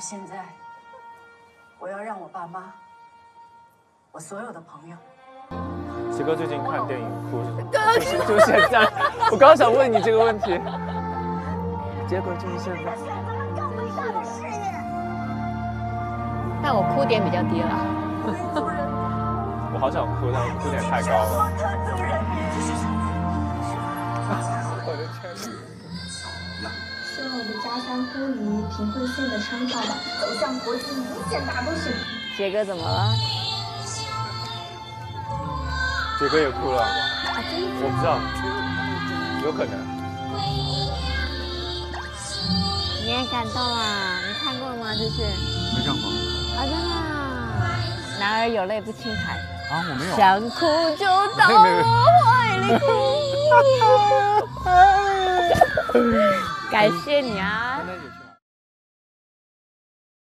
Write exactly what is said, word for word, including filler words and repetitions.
现在，我要让我爸妈，我所有的朋友。 杰哥最近看电影哭是什么？就是就是现在，我刚刚想问你这个问题。结果就是现在。 但我哭点比较低了。 我好想哭，但我哭点太高了。我的天哪！ 希望我的家乡孤离贫困县的称号走向国际无限大都市。 杰哥怎么了？ 杰哥也哭了。 啊，真的？ 我不知道，有可能。 你也感动啊？你看过吗？这是？ 没看过。 啊，真的啊。男儿有泪不轻弹。 啊，我没有。 想哭就到我怀里哭。感谢你啊。